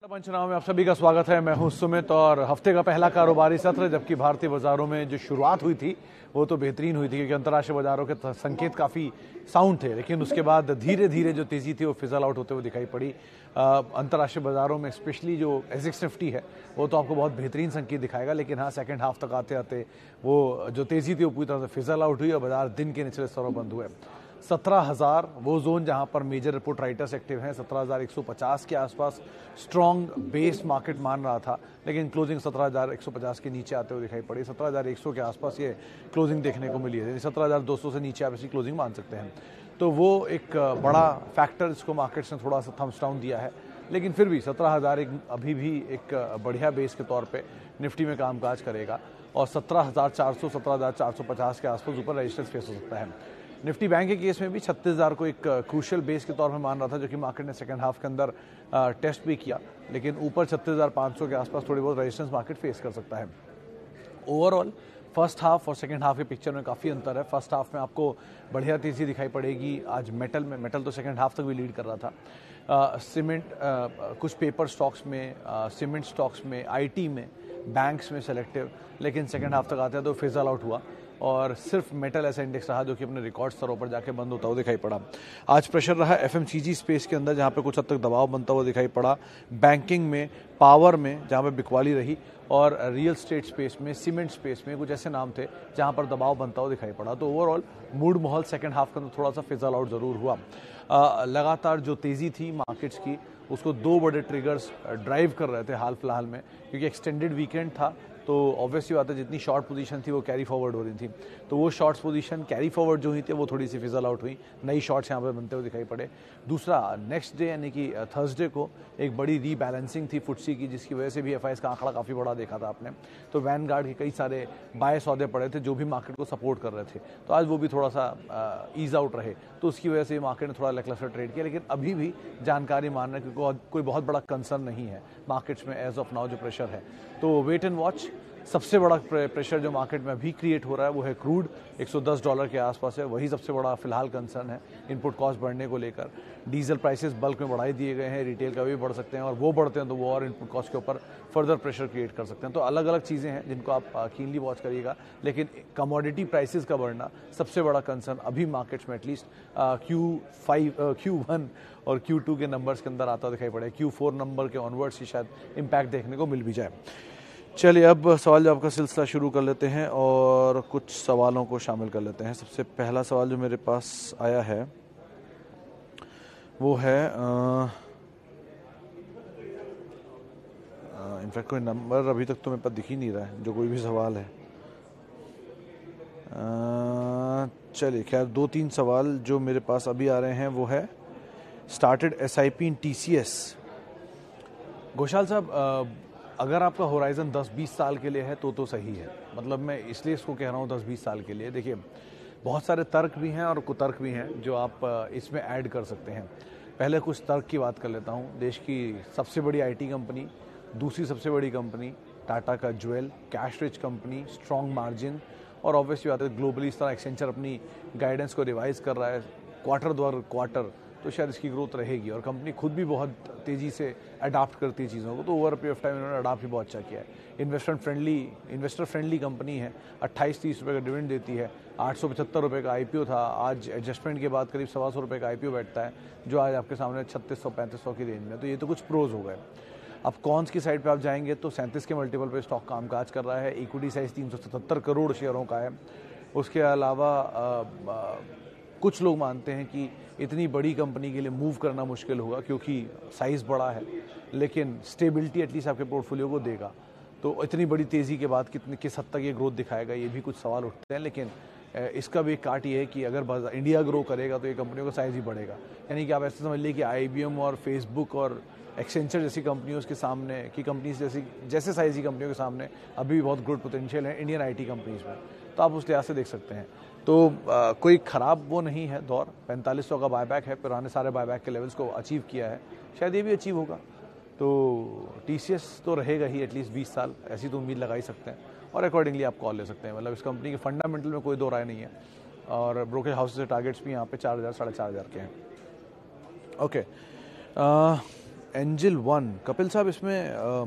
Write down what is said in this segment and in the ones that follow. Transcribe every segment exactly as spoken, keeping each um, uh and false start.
पंचनामा में आप सभी का स्वागत है। मैं हूं सुमित और हफ्ते का पहला कारोबारी सत्र, जबकि भारतीय बाजारों में जो शुरुआत हुई थी वो तो बेहतरीन हुई थी क्योंकि अंतर्राष्ट्रीय बाजारों के संकेत काफ़ी साउंड थे, लेकिन उसके बाद धीरे धीरे जो तेज़ी थी वो फिजल आउट होते हुए दिखाई पड़ी। अंतर्राष्ट्रीय बाजारों में स्पेशली जो एसिक्स निफ्टी है वो तो आपको बहुत बेहतरीन संकेत दिखाएगा, लेकिन हाँ सेकेंड हाफ तक आते आते वो जो तेज़ी थी वो पूरी तरह से फिजल आउट हुई और बाजार दिन के निचले स्तरों बंद हुए। सत्रह हज़ार वो जोन जहां पर मेजर रिपोर्ट राइटर्स एक्टिव हैं, सत्रह हज़ार एक सौ पचास के आसपास स्ट्रॉन्ग बेस मार्केट मान रहा था, लेकिन क्लोजिंग सत्रह हज़ार एक सौ पचास के नीचे आते हुए दिखाई पड़ी। सत्रह हज़ार एक सौ के आसपास ये क्लोजिंग देखने को मिली है, सत्रह हज़ार दो सौ से नीचे आप इसी क्लोजिंग मान सकते हैं। तो वो एक बड़ा फैक्टर इसको मार्केट्स ने थोड़ा सा थम्स डाउन दिया है, लेकिन फिर भी सत्रह हज़ार एक अभी भी एक बढ़िया बेस के तौर पे निफ्टी में कामकाज करेगा और सत्रह हज़ार चार सौ सत्रह हज़ार चार सौ पचास के आसपास ऊपर रजिस्टेंस फेस हो सकता है। निफ्टी बैंक के केस में भी छत्तीस हज़ार को एक क्रूशियल बेस के तौर में मान रहा था, जो कि मार्केट ने सेकंड हाफ के अंदर टेस्ट भी किया, लेकिन ऊपर छत्तीस हज़ार पाँच सौ के आसपास थोड़ी बहुत रेजिस्टेंस मार्केट फेस कर सकता है। ओवरऑल फर्स्ट हाफ और सेकंड हाफ के पिक्चर में काफ़ी अंतर है। फर्स्ट हाफ में आपको बढ़िया तेज़ी दिखाई पड़ेगी आज मेटल में, मेटल तो सेकंड हाफ तक भी लीड कर रहा था। सीमेंट, कुछ पेपर स्टॉक्स में, सीमेंट स्टॉक्स में, आईटी में, बैंक्स में सेलेक्टिव, लेकिन सेकंड हाफ तक आते हैं तो फिजल आउट हुआ और सिर्फ मेटल ऐसा इंडेक्स रहा जो कि अपने रिकॉर्ड स्तरों पर जाके बंद होता हुआ दिखाई पड़ा। आज प्रेशर रहा एफएमसीजी स्पेस के अंदर, जहां पे कुछ हद तक दबाव बनता हुआ दिखाई पड़ा। बैंकिंग में, पावर में जहां पे बिकवाली रही, और रियल स्टेट स्पेस में, सीमेंट स्पेस में कुछ ऐसे नाम थे जहां पर दबाव बनता हुआ दिखाई पड़ा। तो ओवरऑल मूड माहौल सेकंड हाफ के अंदर थोड़ा सा फिजल आउट जरूर हुआ। आ, लगातार जो तेज़ी थी मार्केट्स की उसको दो बड़े ट्रिगर्स ड्राइव कर रहे थे हाल फिलहाल में, क्योंकि एक्सटेंडेड वीकेंड था तो ऑब्वियसली बात है जितनी शॉर्ट पोजीशन थी वो कैरी फॉरवर्ड हो रही थी, तो वो शॉर्ट्स पोजीशन कैरी फॉरवर्ड जो हुई थी वो थोड़ी सी फिजल आउट हुई, नई शॉर्ट्स यहाँ पे बनते हुए दिखाई पड़े। दूसरा, नेक्स्ट डे यानी कि थर्सडे को एक बड़ी रीबैलेंसिंग थी फुटसी की, जिसकी वजह से भी एफआईएस का आंकड़ा काफ़ी बड़ा देखा था आपने। तो वैनगार्ड के कई सारे बाय सौदे पड़े थे जो भी मार्केट को सपोर्ट कर रहे थे, तो आज वो भी थोड़ा सा ईज आउट रहे, तो उसकी वजह से मार्केट ने थोड़ा लेकलस्टर ट्रेड किया। लेकिन अभी भी जानकारी मान रहे क्योंकि कोई बहुत बड़ा कंसर्न नहीं है मार्केट्स में एज ऑफ नाउ जो प्रेशर है, तो वेट एंड वॉच। सबसे बड़ा प्रेशर जो मार्केट में अभी क्रिएट हो रहा है वो है क्रूड, एक सौ दस डॉलर के आसपास है, वही सबसे बड़ा फिलहाल कंसर्न है इनपुट कॉस्ट बढ़ने को लेकर। डीजल प्राइसेस बल्क में बढ़ाई दिए गए हैं, रिटेल का भी बढ़ सकते हैं, और वो बढ़ते हैं तो वो और इनपुट कॉस्ट के ऊपर फर्दर प्रेशर क्रिएट कर सकते हैं। तो अलग अलग चीज़ें हैं जिनको आप कीनली वॉच करिएगा, लेकिन कमोडिटी प्राइसेस का बढ़ना सबसे बड़ा कंसर्न अभी मार्केट्स में at least Q five Q one और क्यू टू के नंबर्स के अंदर आता दिखाई पड़े। क्यू फोर नंबर के ऑनवर्ड्स ही शायद इम्पैक्ट देखने को मिल भी जाए। चलिए अब सवाल जवाब का सिलसिला शुरू कर लेते हैं और कुछ सवालों को शामिल कर लेते हैं। सबसे पहला सवाल जो मेरे पास आया है वो है, इनफैक्ट कोई नंबर अभी तक तो मेरे पास दिख ही नहीं रहा है जो कोई भी सवाल है। चलिए खैर, दो तीन सवाल जो मेरे पास अभी आ रहे हैं वो है started SIP in TCS. Ghoshal sahab, अगर आपका होराइजन दस बीस साल के लिए है तो तो सही है, मतलब मैं इसलिए इसको कह रहा हूँ दस बीस साल के लिए। देखिए बहुत सारे तर्क भी हैं और कुतर्क भी हैं जो आप इसमें ऐड कर सकते हैं। पहले कुछ तर्क की बात कर लेता हूँ। देश की सबसे बड़ी आईटी कंपनी, दूसरी सबसे बड़ी कंपनी टाटा का jewel, cash rich company, strong margin, और ऑब्वियसली बात है ग्लोबली इस तरह एक्सेंचर अपनी गाइडेंस को रिवाइज कर रहा है क्वार्टर द्वार क्वार्टर, तो शायद इसकी ग्रोथ रहेगी। और कंपनी खुद भी बहुत तेज़ी से अडाप्ट करती है चीज़ों को, तो ओवर पीरियड ऑफ टाइम इन्होंने अडाप्ट भी बहुत अच्छा किया है। Investment friendly investor friendly company है, अट्ठाईस तीस रुपये का डिविडेंड देती है, आठ सौ पचहत्तर रुपये का आईपीओ था, आज एडजस्टमेंट के बाद करीब सवा सौ रुपये का आईपीओ बैठता है, जो आज आपके सामने छत्तीस सौ पैंतीस सौ की रेंज में। तो ये तो कुछ प्रोज हो गए। अब कॉन्स की साइड पे आप जाएंगे तो सैंतीस के मल्टीपल पे स्टॉक कामकाज कर रहा है, इक्विटी साइज तीन सौ सतहत्तर करोड़ शेयरों का है। उसके अलावा आ, आ, कुछ लोग मानते हैं कि इतनी बड़ी कंपनी के लिए मूव करना मुश्किल होगा क्योंकि साइज़ बड़ा है, लेकिन स्टेबिलिटी एटलीस्ट आपके पोर्टफोलियो को देगा। तो इतनी बड़ी तेज़ी के बाद कितने किस हद तक ये ग्रोथ दिखाएगा, ये भी कुछ सवाल उठते हैं। लेकिन इसका भी एक काट ये है कि अगर इंडिया ग्रो करेगा तो ये कंपनियों का साइज़ ही बढ़ेगा। यानी कि आप ऐसे समझ लीजिए कि आईबीएम और फेसबुक और एक्सेंचर जैसी कंपनियों के सामने की कंपनीज जैसी जैसे साइज की कंपनियों के सामने अभी भी बहुत ग्रोथ पोटेंशियल है इंडियन आईटी कंपनीज में, तो आप उस लिहाज से देख सकते हैं। तो आ, कोई ख़राब वो नहीं है दौर, पैंतालीस सौ का बायबैक है, पुराने सारे बायबैक के लेवल्स को अचीव किया है, शायद ये भी अचीव होगा। तो टीसीएस तो रहेगा ही एटलीस्ट बीस साल, ऐसी तो उम्मीद लगा ही सकते हैं, और अकॉर्डिंगली आप कॉल ले सकते हैं। मतलब इस कंपनी के फंडामेंटल में कोई दो राय नहीं है, और ब्रोकरेज हाउस से टारगेट्स भी यहाँ पे चार हज़ार साढ़े चार हज़ार के हैं। ओके, एंजल वन, कपिल साहब, इसमें आ,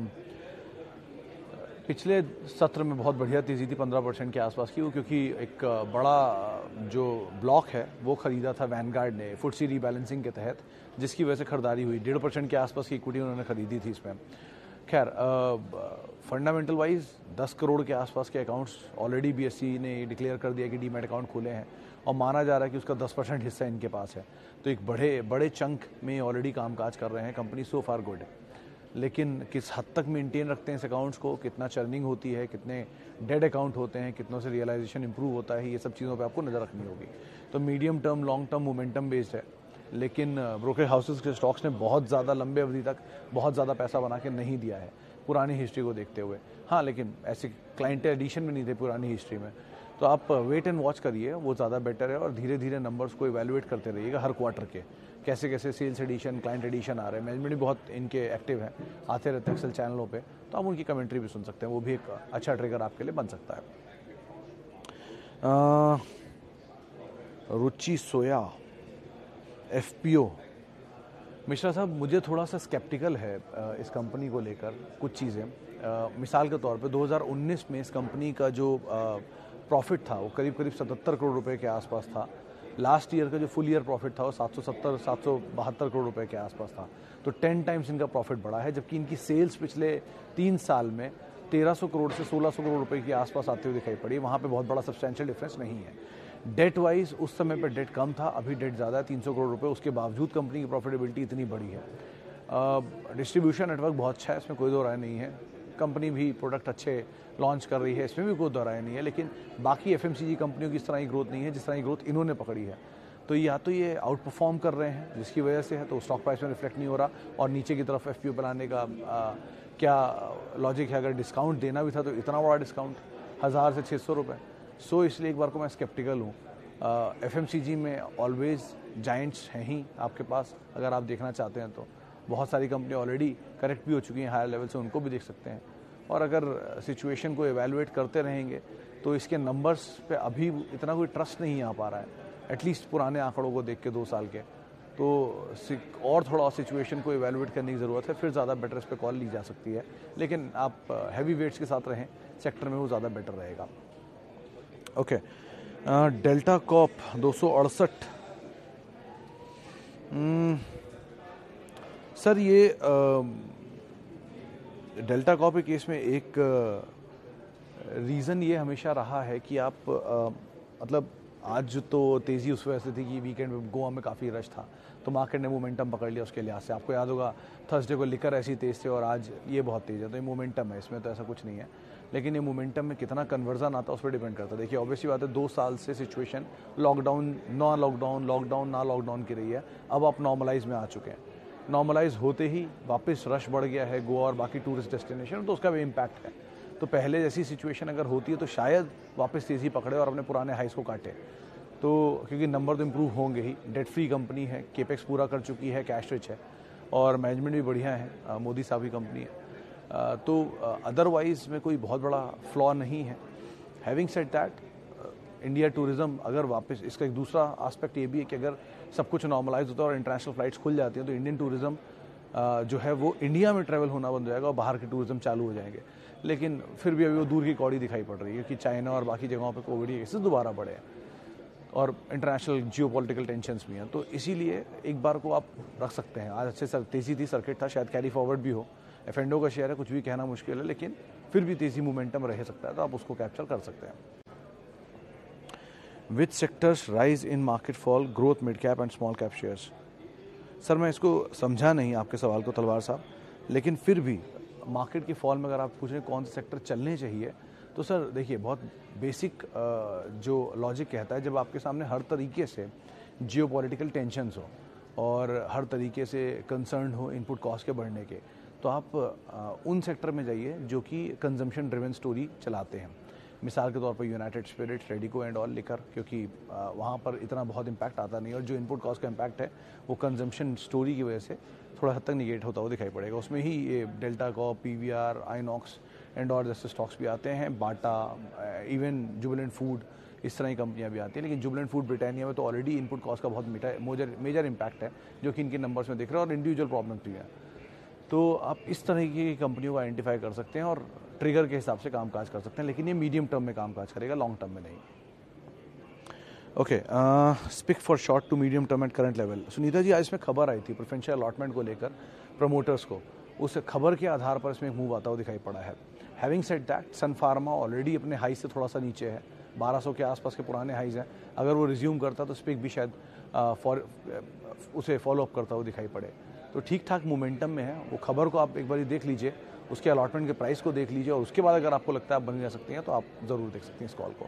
पिछले सत्र में बहुत बढ़िया तेज़ी थी पंद्रह परसेंट के आसपास की, वो क्योंकि एक बड़ा जो ब्लॉक है वो खरीदा था वैनगार्ड ने फुटसी रीबैलेंसिंग के तहत, जिसकी वजह से खरीदारी हुई। डेढ़ परसेंट के आसपास की इक्विटी उन्होंने खरीदी थी इसमें। खैर, फंडामेंटल वाइज दस करोड़ के आसपास के अकाउंट्स ऑलरेडी बीएसई ने डिक्लेयर कर दिया कि डीमैट अकाउंट खुले हैं, और माना जा रहा है कि उसका दस परसेंट हिस्सा इनके पास है। तो एक बड़े बड़े चंक में ऑलरेडी कामकाज कर रहे हैं। कंपनी सो फार गुड है, लेकिन किस हद तक मेंटेन रखते हैं इस अकाउंट्स को, कितना चर्निंग होती है, कितने डेड अकाउंट होते हैं, कितनों से रियलाइजेशन इंप्रूव होता है, ये सब चीज़ों पे आपको नज़र रखनी होगी। तो medium term long term momentum based है, लेकिन ब्रोकर हाउसेस के स्टॉक्स ने बहुत ज़्यादा लंबे अवधि तक बहुत ज़्यादा पैसा बना के नहीं दिया है पुरानी हिस्ट्री को देखते हुए। हाँ, लेकिन ऐसे क्लाइंट एडिशन में नहीं थे पुरानी हिस्ट्री में। तो आप वेट एंड वॉच करिए, वो ज़्यादा बेटर है, और धीरे धीरे नंबर्स को इवैल्यूएट करते रहिएगा हर क्वार्टर के, कैसे कैसे सेल्स एडिशन, क्लाइंट एडिशन आ रहे हैं। मैनेजमेंट भी बहुत इनके एक्टिव है, आते रहते हैं एक्सेल चैनलों पे, तो आप उनकी कमेंट्री भी सुन सकते हैं। वो भी एक अच्छा ट्रिगर आपके लिए बन सकता है। आ, रुचि सोया, एफपीओ, मिश्रा साहब, मुझे थोड़ा सा स्केप्टिकल है इस कंपनी को लेकर कुछ चीज़ें। मिसाल के तौर पे दो हज़ार उन्नीस में इस कंपनी का जो प्रॉफिट था वो करीब करीब सतहत्तर करोड़ रुपए के आसपास था। लास्ट ईयर का जो फुल ईयर प्रॉफिट था वो सात सौ सत्तर सात सौ बहत्तर करोड़ रुपए के आसपास था। तो टेन टाइम्स इनका प्रॉफिट बढ़ा है, जबकि इनकी सेल्स पिछले तीन साल में तेरह सौ करोड़ से सोलह सौ करोड़ रुपए के आसपास आते हुए दिखाई पड़ी। वहाँ पे बहुत बड़ा सब्सटेंशियल डिफरेंस नहीं है। डेट वाइज उस समय पर डेट कम था, अभी डेट ज़्यादा है, तीन सौ करोड़ रुपए। उसके बावजूद कंपनी की प्रॉफिटेबिलिटी इतनी बड़ी है। डिस्ट्रीब्यूशन नेटवर्क बहुत अच्छा है, इसमें कोई दो राय नहीं है। कंपनी भी प्रोडक्ट अच्छे लॉन्च कर रही है, इसमें भी कोई दो राय नहीं है। लेकिन बाकी एफएमसीजी कंपनियों की इस तरह की ग्रोथ नहीं है जिस तरह की ग्रोथ इन्होंने पकड़ी है। तो या तो ये आउट परफॉर्म कर रहे हैं जिसकी वजह से है, तो स्टॉक प्राइस में रिफ्लेक्ट नहीं हो रहा, और नीचे की तरफ एफपीओ बनाने का आ, क्या लॉजिक है। अगर डिस्काउंट देना भी था तो इतना बड़ा डिस्काउंट हज़ार से छः सौ रुपये। सो इसलिए एक बार को मैं स्केप्टिकल हूँ। एफएमसीजी में ऑलवेज जाइंट्स हैं ही आपके पास, अगर आप देखना चाहते हैं तो बहुत सारी कंपनी ऑलरेडी करेक्ट भी हो चुकी हैं हायर लेवल से, उनको भी देख सकते हैं। और अगर सिचुएशन को एवेलुएट करते रहेंगे तो इसके नंबर्स पे अभी इतना कोई ट्रस्ट नहीं आ पा रहा है, एटलीस्ट पुराने आंकड़ों को देख के दो साल के। तो और थोड़ा सिचुएशन को एवेलुएट करने की ज़रूरत है, फिर ज़्यादा बेटर इस पर कॉल ली जा सकती है। लेकिन आप हैवी वेट्स के साथ रहें सेक्टर में, वो ज़्यादा बेटर रहेगा। ओके, डेल्टा कॉप दो सौ अड़सठ। सर, ये डेल्टा कॉप के केस में एक रीज़न ये हमेशा रहा है कि आप आ, मतलब आज तो तेज़ी उस वजह से थी कि वीकेंड में गोवा में काफ़ी रश था, तो मार्केट ने मोमेंटम पकड़ लिया उसके लिहाज से। आपको याद होगा थर्सडे को लिकर ऐसी तेज़ थे और आज ये बहुत तेज़ है, तो ये मोमेंटम है, इसमें तो ऐसा कुछ नहीं है। लेकिन ये मोमेंटम में कितना कन्वर्जन आता है उस पर डिपेंड करता है। देखिए, ऑब्वियसली बात है, दो साल से सिचुएशन लॉकडाउन ना लॉकडाउन लॉकडाउन ना लॉकडाउन की रही है। अब आप नॉर्मलाइज में आ चुके हैं। नॉर्मलाइज होते ही वापस रश बढ़ गया है गोवा और बाकी टूरिस्ट डेस्टिनेशन, तो उसका भी इम्पैक्ट है। तो पहले जैसी सिचुएशन अगर होती है तो शायद वापस तेज़ी पकड़े और अपने पुराने हाइस को काटे। तो क्योंकि नंबर तो इम्प्रूव होंगे ही, डेट फ्री कंपनी है, केपेक्स पूरा कर चुकी है, कैश रिच है, और मैनेजमेंट भी बढ़िया है, मोदी साहब की कंपनी है। तो अदरवाइज में कोई बहुत बड़ा फ्लॉ नहीं है। Having said that, India tourism अगर वापस, इसका एक दूसरा एस्पेक्ट ये भी है कि अगर सब कुछ नॉर्मलाइज होता है और इंटरनेशनल फ्लाइट्स खुल जाती हैं तो इंडियन टूरिज्म जो है वो इंडिया में ट्रैवल होना बंद हो जाएगा और बाहर के टूरिज्म चालू हो जाएंगे। लेकिन फिर भी अभी वो दूर की कौड़ी दिखाई पड़ रही है कि चाइना और बाकी जगहों पे कोविड के केसेस दोबारा बढ़े हैं और इंटरनेशनल जियोपॉलिटिकल टेंशन्स भी हैं। तो इसीलिए एक बार को आप रख सकते हैं। आज अच्छे सर तेज़ी थी, सर्किट था, शायद कैरी फॉरवर्ड भी हो। एफेंडो का शेयर है, कुछ भी कहना मुश्किल है, लेकिन फिर भी तेज़ी मोमेंटम रह सकता है, तो आप उसको कैप्चर कर सकते हैं। Which sectors rise in market fall, growth, mid cap and small cap shares? Sir, मैं इसको समझा नहीं आपके सवाल को तलवार साहब, लेकिन फिर भी मार्केट की फॉल में अगर आप पूछ रहे हैं कौन से सेक्टर चलने चाहिए, तो सर देखिए, बहुत बेसिक जो लॉजिक कहता है, जब आपके सामने हर तरीके से जियोपॉलिटिकल टेंशन्स हो और हर तरीके से कंसर्न हो इनपुट कॉस्ट के बढ़ने के, तो आप उन सेक्टर में जाइए जो कि कंजम्पशन ड्रिवन स्टोरी चलाते हैं। मिसाल के तौर पर United Spirits, Radico and all liquor, क्योंकि वहाँ पर इतना बहुत इम्पैक्ट आता नहीं, और जो इनपुट कॉस्ट का इम्पैक्ट है वो कंजम्पशन स्टोरी की वजह से थोड़ा हद तक निगेट होता हुआ दिखाई पड़ेगा। उसमें ही ये Delta Corp, PVR, INOX and और जैसे स्टॉक्स भी आते हैं, बाटा, इवन जुबिलेंट फूड, इस तरह की कंपनियां भी आती हैं। लेकिन जुबिलेंट फूड ब्रिटानिया में तो ऑलरेडी इनपुट कॉस्ट का बहुत मेजर मेजर इम्पैक्ट है, जो कि इनके नंबर्स में दिख रहा है, और इंडिविजुअल प्रॉब्लम भी है। तो आप इस तरह की कंपनियों को आइडेंटिफाई कर सकते हैं और ट्रिगर के हिसाब से कामकाज कर सकते हैं, लेकिन ये मीडियम टर्म में कामकाज करेगा, लॉन्ग टर्म में नहीं। Okay, SPIC for short to medium term at current level. Sunita ji, आज इसमें खबर आई थी प्रेफरेंशियल अलॉटमेंट को लेकर प्रमोटर्स को, उस खबर के आधार पर इसमें एक मूव आता हुआ दिखाई पड़ा है। Having said that, Sun Pharma already अपने हाई से थोड़ा सा नीचे है, बारह सौ के आसपास के पुराने हाइज हैं। अगर वो रिज्यूम करता तो स्पिक भी शायद फॉर उसे फॉलो अप करता हुआ दिखाई पड़े। तो ठीक ठाक मोमेंटम में है। वो खबर को आप एक बार देख लीजिए, उसके अलॉटमेंट के प्राइस को देख लीजिए, और उसके बाद अगर आपको लगता है आप बन जा सकते हैं तो आप ज़रूर देख सकते हैं इस कॉल को।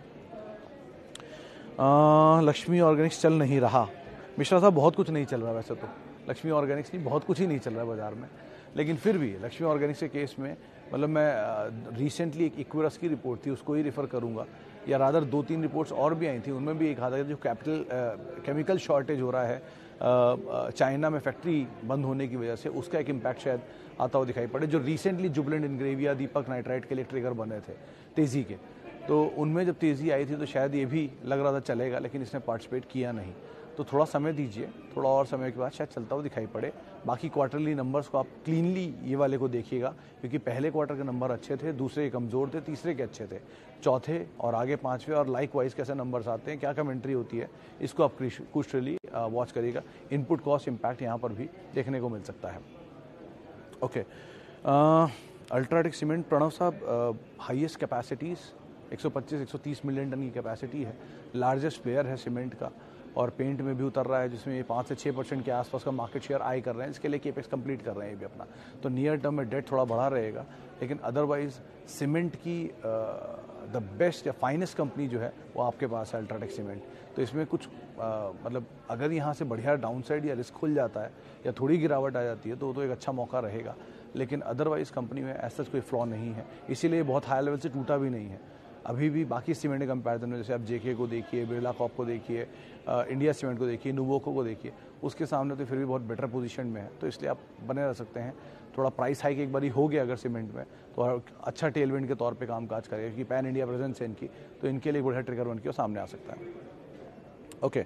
आ, लक्ष्मी ऑर्गेनिक्स चल नहीं रहा। मिश्रा साहब, बहुत कुछ नहीं चल रहा वैसे तो, लक्ष्मी ऑर्गेनिक्स नहीं, बहुत कुछ ही नहीं चल रहा है बाजार में, लेकिन फिर भी लक्ष्मी ऑर्गेनिक्स के केस में मतलब मैं रिसेंटली एक इक्विरस की रिपोर्ट थी उसको ही रेफर करूंगा, या रादर दो तीन रिपोर्ट्स और भी आई थी, उनमें भी एक कहा था कि जो कैपिटल केमिकल शॉर्टेज हो रहा है चाइना में फैक्ट्री बंद होने की वजह से, उसका एक इम्पैक्ट शायद आता हुआ दिखाई पड़े, जो recently Jubilant Ingrevia, Deepak Nitrite के लिए ट्रिगर बने थे तेज़ी के। तो उनमें जब तेज़ी आई थी तो शायद ये भी लग रहा था चलेगा, लेकिन इसने पार्टिसिपेट किया नहीं। तो थोड़ा समय दीजिए, थोड़ा और समय के बाद शायद चलता हुआ दिखाई पड़े। बाकी क्वार्टरली नंबर्स को आप क्लीनली ये वाले को देखिएगा, क्योंकि पहले क्वार्टर के नंबर अच्छे थे, दूसरे कमज़ोर थे, तीसरे के अच्छे थे, चौथे और आगे पाँचवें और लाइक वाइज कैसे नंबर्स आते हैं, क्या कमेंट्री होती है, इसको आप क्रूशियली वॉच करिएगा। इनपुट कॉस्ट इम्पैक्ट यहाँ पर भी देखने को मिल सकता है। ओके, अल्ट्राटेक सीमेंट, प्रणव साहब, हाईएस्ट कैपेसिटीज़ एक सौ पच्चीस एक सौ तीस मिलियन टन की कैपेसिटी है, लार्जेस्ट प्लेयर है सीमेंट का, और पेंट में भी उतर रहा है, जिसमें ये पाँच से छः परसेंट के आसपास का मार्केट शेयर आई कर रहे हैं। इसके लिए केपेक्स कंप्लीट कर रहे हैं ये भी अपना, तो नियर टर्म में डेट थोड़ा बढ़ा रहेगा, लेकिन अदरवाइज सीमेंट की द बेस्ट या फाइनेस्ट कंपनी जो है वो आपके पास है अल्ट्राटेक सीमेंट। तो इसमें कुछ आ, मतलब अगर यहाँ से बढ़िया डाउनसाइड या रिस्क खुल जाता है या थोड़ी गिरावट आ जाती है तो तो एक अच्छा मौका रहेगा, लेकिन अदरवाइज कंपनी में ऐसा कोई फ्लॉ नहीं है, इसीलिए बहुत हाई लेवल से टूटा भी नहीं है अभी भी। बाकी सीमेंट के कंपैरिजन में जैसे आप जेके को देखिए, बिरला कॉप को देखिए, इंडिया सीमेंट को देखिए, नुवोको को देखिए, उसके सामने तो फिर भी बहुत बेटर पोजीशन में है, तो इसलिए आप बने रह सकते हैं। थोड़ा प्राइस हाइक एक बार हो गया अगर सीमेंट में तो अच्छा टेलविंड के तौर पे कामकाज करेगा, क्योंकि पैन इंडिया प्रेजेंस है इनकी, तो इनके लिए बढ़िया ट्रिगर बन के सामने आ सकता है। ओके,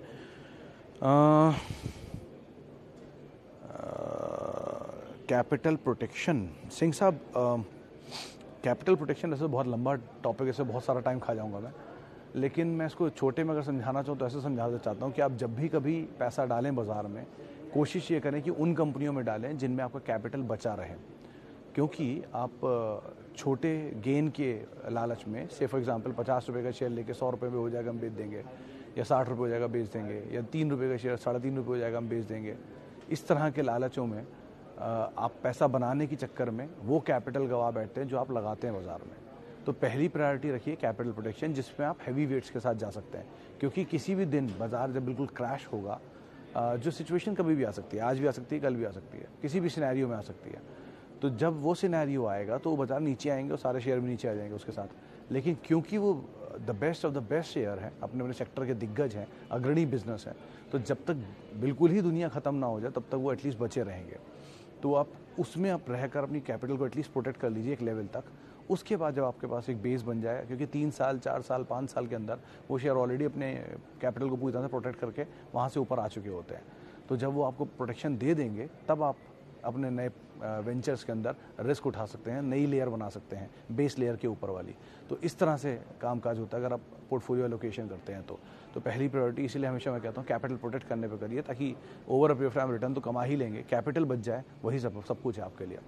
कैपिटल प्रोटेक्शन, सिंह साहब, कैपिटल प्रोटेक्शन ऐसे बहुत लंबा टॉपिक, ऐसे बहुत सारा टाइम खा जाऊंगा मैं, लेकिन मैं इसको छोटे में अगर समझाना चाहूँ तो ऐसे समझाना चाहता हूँ कि आप जब भी कभी पैसा डालें बाज़ार में, कोशिश ये करें कि उन कंपनियों में डालें जिनमें आपका कैपिटल बचा रहे, क्योंकि आप छोटे गेन के लालच में, से फॉर एग्जांपल पचास रुपये का शेयर लेके सौ रुपये में हो जाएगा हम बेच देंगे, या साठ रुपये हो जाएगा बेच देंगे, या तीन रुपये का शेयर साढ़े तीन रुपये हो जाएगा हम बेच देंगे, इस तरह के लालचों में आप पैसा बनाने के चक्कर में वो कैपिटल गवा बैठते हैं जो आप लगाते हैं बाज़ार में। तो पहली प्रायोरिटी रखिए कैपिटल प्रोटेक्शन, जिसमें आप हैवी वेट्स के साथ जा सकते हैं, क्योंकि किसी भी दिन बाज़ार जब बिल्कुल क्रैश होगा, जो सिचुएशन कभी भी आ सकती है, आज भी आ सकती है, कल भी आ सकती है, किसी भी सिनेरियो में आ सकती है, तो जब वो सिनेरियो आएगा तो वो बाज़ार नीचे आएंगे और सारे शेयर भी नीचे आ जाएंगे उसके साथ। लेकिन क्योंकि वो the best of the best share है, अपने अपने सेक्टर के दिग्गज हैं, अग्रणी बिजनेस है, तो जब तक बिल्कुल ही दुनिया ख़त्म ना हो जाए तब तक वो एटलीस्ट बचे रहेंगे। तो आप उसमें आप रहकर अपनी कैपिटल को एटलीस्ट प्रोटेक्ट कर लीजिए एक लेवल तक। उसके बाद जब आपके पास एक बेस बन जाए, क्योंकि तीन साल चार साल पाँच साल के अंदर वो शेयर ऑलरेडी अपने कैपिटल को पूरी तरह से प्रोटेक्ट करके वहाँ से ऊपर आ चुके होते हैं, तो जब वो आपको प्रोटेक्शन दे देंगे तब आप अपने नए वेंचर्स के अंदर रिस्क उठा सकते हैं, नई लेयर बना सकते हैं बेस लेयर के ऊपर वाली। तो इस तरह से कामकाज होता है अगर आप पोर्टफोलियो एलोकेशन करते हैं तो तो पहली प्रायोरिटी इसीलिए हमेशा मैं कहता हूँ कैपिटल प्रोटेक्ट करने पे करिए, ताकि over a period of time return तो कमा ही लेंगे, कैपिटल बच जाए, वही सब सब कुछ है आपके लिए।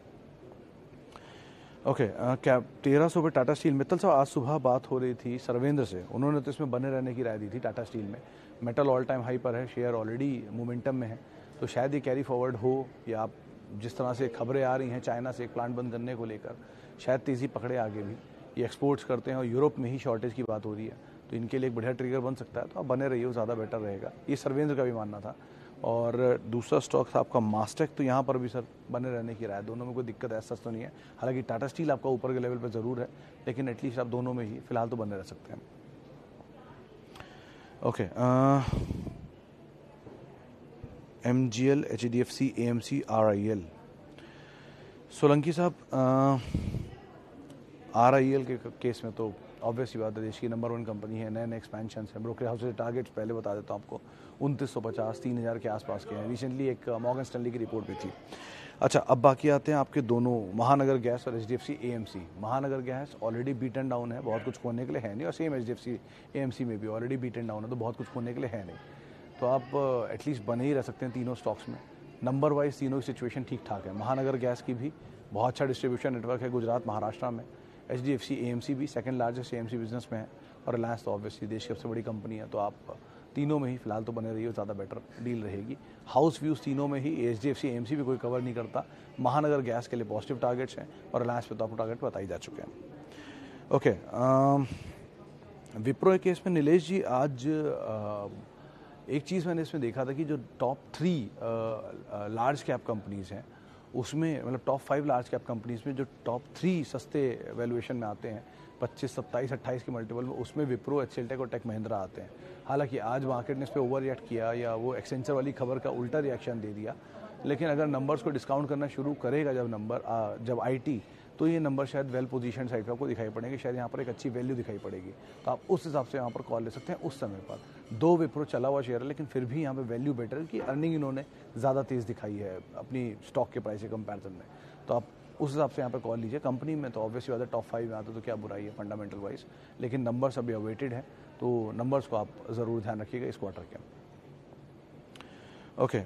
ओके, क्या तेरह सौ पे टाटा स्टील, मित्तल साहब आज सुबह बात हो रही थी सर्वेंद्र से, उन्होंने तो इसमें बने रहने की राय दी थी टाटा स्टील में। मेटल ऑल टाइम हाई पर है, शेयर ऑलरेडी मोमेंटम में है, तो शायद ये कैरी फॉरवर्ड हो, या आप जिस तरह से खबरें आ रही हैं चाइना से एक प्लांट बंद करने को लेकर, शायद तेज़ी पकड़े आगे भी। ये एक्सपोर्ट्स करते हैं और यूरोप में ही शॉर्टेज की बात हो रही है, तो इनके लिए एक बढ़िया ट्रिगर बन सकता है, तो आप बने रहिए, वो ज़्यादा बेटर रहेगा, ये सर्वेंद्र का भी मानना था। और दूसरा स्टॉक था आपका मास्टेक, तो यहाँ पर भी सर बने रहने की राय, दोनों में कोई दिक्कत ऐसा तो नहीं है। हालांकि टाटा स्टील आपका ऊपर के लेवल पर ज़रूर है, लेकिन एटलीस्ट आप दोनों में ही फिलहाल तो बने रह सकते हैं। Okay, M G L, H D F C, A M C, R I L, Solanki sahab, R I L के केस में तो ऑब्वियस ही बात है, देश की नंबर वन कंपनी है, नए नए एक्सपेंशन है, ब्रोकर हाउस के टारगेट्स पहले बता देता हूँ आपको, उनतीस सौ पचास तीन हज़ार के आसपास के हैं। रिसेंटली एक मॉर्गन स्टैनली की रिपोर्ट भी थी। अच्छा, अब बाकी आते हैं आपके दोनों महानगर गैस और HDFC AMC. Mahanagar gas already beaten down है, बहुत कुछ खोने के लिए है नहीं, और सेम एचडीएफसी एएमसी में भी ऑलरेडी बीटन डाउन है, तो बहुत कुछ खोने के लिए है नहीं। तो आप एटलीस्ट बने ही रह सकते हैं तीनों स्टॉक्स में। नंबर वाइज तीनों की सिचुएशन ठीक ठाक है। महानगर गैस की भी बहुत अच्छा डिस्ट्रीब्यूशन नेटवर्क है गुजरात महाराष्ट्र में। एचडीएफसी एएमसी भी सेकंड लार्जेस्ट एएमसी बिजनेस में है, और रिलायंस तो ऑब्वियसली देश की सबसे बड़ी कंपनी है। तो आप तीनों में ही फिलहाल तो बने रहिए, ज़्यादा बेटर डील रहेगी। हाउस व्यूज़ तीनों में ही एचडीएफसी एएमसी भी कोई कवर नहीं करता। महानगर गैस के लिए पॉजिटिव टारगेट्स हैं, और रिलायंस पे तो आपको टारगेट बताई जा चुके हैं। ओके, विप्रो के केस में नीलेश जी, आज आ, एक चीज़ मैंने इसमें देखा था कि जो top three large cap companies हैं उसमें, मतलब top five large cap companies में जो टॉप थ्री सस्ते वैल्यूएशन में आते हैं, पच्चीस सत्ताईस अट्ठाईस के मल्टीपल में, उसमें विप्रो, एचसीएल और टेक महिंद्रा आते हैं। हालांकि आज मार्केट ने इस पर ओवर रिएक्ट किया, या वो एक्सेंचर वाली खबर का उल्टा रिएक्शन दे दिया, लेकिन अगर नंबर्स को डिस्काउंट करना शुरू करेगा जब नंबर जब आईटी, तो ये नंबर शायद वेल पोजीशन साइड पर आपको दिखाई पड़ेंगे, शायद यहाँ पर एक अच्छी वैल्यू दिखाई पड़ेगी। तो आप उस हिसाब से यहाँ पर कॉल ले सकते हैं उस समय पर। दो विप्रो चला हुआ शेयर है, लेकिन फिर भी यहाँ पे वैल्यू बेटर है कि अर्निंग इन्होंने ज़्यादा तेज़ दिखाई है अपनी स्टॉक के प्राइस के कंपैरिजन में। तो आप उस हिसाब से यहाँ पे कॉल लीजिए। कंपनी में तो ऑब्वियसली बात है टॉप फाइव में आते तो क्या बुराई है फंडामेंटल वाइज, लेकिन नंबर्स अभी अवेटेड है, तो नंबर्स को आप ज़रूर ध्यान रखिएगा इस क्वार्टर के। Okay,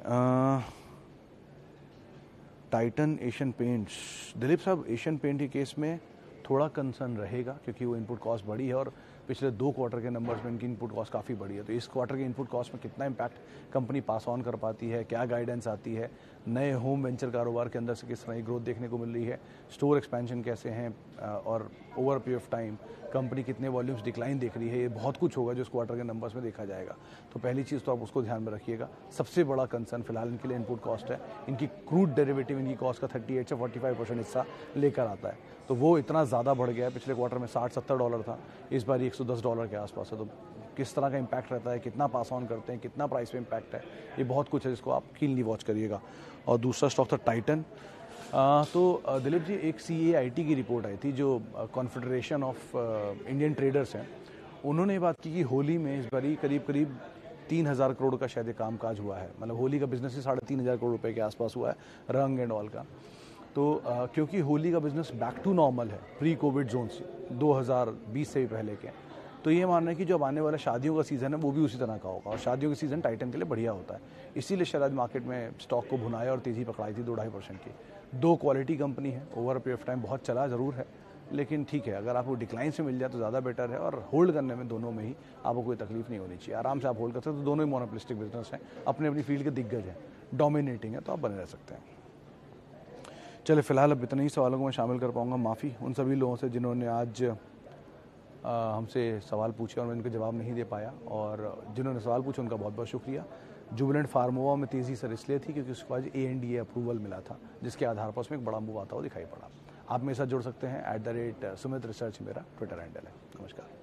Titan Asian paints, Dilip साहब, एशियन पेंट के केस में थोड़ा कंसर्न रहेगा, क्योंकि वो इनपुट कॉस्ट बढ़ी है, और पिछले दो क्वार्टर के नंबर्स में इनकी इनपुट कॉस्ट काफ़ी बढ़ी है। तो इस क्वार्टर के इनपुट कॉस्ट में कितना इम्पैक्ट कंपनी पास ऑन कर पाती है, क्या गाइडेंस आती है, नए होम वेंचर कारोबार के अंदर से किस तरह की ग्रोथ देखने को मिल रही है, स्टोर एक्सपेंशन कैसे हैं, और over period of time company कितने वॉल्यूम्स डिक्लाइन देख रही है, ये बहुत कुछ होगा जो इस क्वार्टर के नंबर्स में देखा जाएगा। तो पहली चीज़ तो आप उसको ध्यान में रखिएगा। सबसे बड़ा कंसर्न फिलहाल इनके लिए इनपुट कॉस्ट है। इनकी क्रूड डेरिवेटिव इनकी कॉस्ट का थर्टी एट से फोर्टी फाइव परसेंट हिस्सा लेकर आता है, तो वो इतना ज़्यादा बढ़ गया है। पिछले क्वार्टर में साठ सत्तर डॉलर था, इस बार एक सौ दस डॉलर के आसपास है। तो किस तरह का इम्पैक्ट रहता है, कितना पास ऑन करते हैं, कितना प्राइस पे इम्पैक्ट है, ये बहुत कुछ है जिसको आप कीनली वॉच करिएगा। और दूसरा स्टॉक था टाइटन। आ, तो दिलीप जी, एक सी ए आई टी की रिपोर्ट आई थी, जो कॉन्फेडरेशन ऑफ इंडियन ट्रेडर्स हैं, उन्होंने बात की कि होली में इस बारी करीब करीब तीन हज़ार करोड़ का शायद काम काज हुआ है। मतलब होली का बिजनेस ही साढ़े तीन हज़ार करोड़ रुपए के आसपास हुआ है, रंग एंड ऑल का। तो आ, क्योंकि होली का बिजनेस बैक टू नॉर्मल है प्री कोविड जोन से, दो हज़ार बीस से भी पहले के, तो ये मानना है कि जो आने वाला शादियों का सीज़न है वो भी उसी तरह का होगा, और शादियों का सीज़न टाइटन के लिए बढ़िया होता है। इसीलिए शायद मार्केट में स्टॉक को भुनाया और तेज़ी पकड़ाई थी दो ढाई परसेंट की। दो क्वालिटी कंपनी है, ओवर पीरियड ऑफ टाइम बहुत चला ज़रूर है, लेकिन ठीक है, अगर आपको डिक्लाइन से मिल जाए तो ज़्यादा बेटर है, और होल्ड करने में दोनों में ही आपको कोई तकलीफ नहीं होनी चाहिए। आराम से आप होल्ड कर सकते हैं। तो दोनों ही मोनोपोलिस्टिक बिजनेस हैं, अपने अपनी फील्ड के दिग्गज हैं, डोमिनेटिंग है, तो आप बने रह सकते हैं। चले, फिलहाल अब इतने ही सवालों को मैं शामिल कर पाऊंगा। माफ़ी उन सभी लोगों से जिन्होंने आज हमसे सवाल पूछे और मैं उनके जवाब नहीं दे पाया, और जिन्होंने सवाल पूछे उनका बहुत बहुत शुक्रिया। जुबिलेंट फार्मोवा में तेज़ी से इसलिए थी क्योंकि उसको आज A N D A approval मिला था, जिसके आधार पर उसमें एक बड़ा मूव आता हुआ दिखाई पड़ा। आप मेरे साथ जुड़ सकते हैं, at the rate Sumit research मेरा ट्विटर हैंडल है। नमस्कार।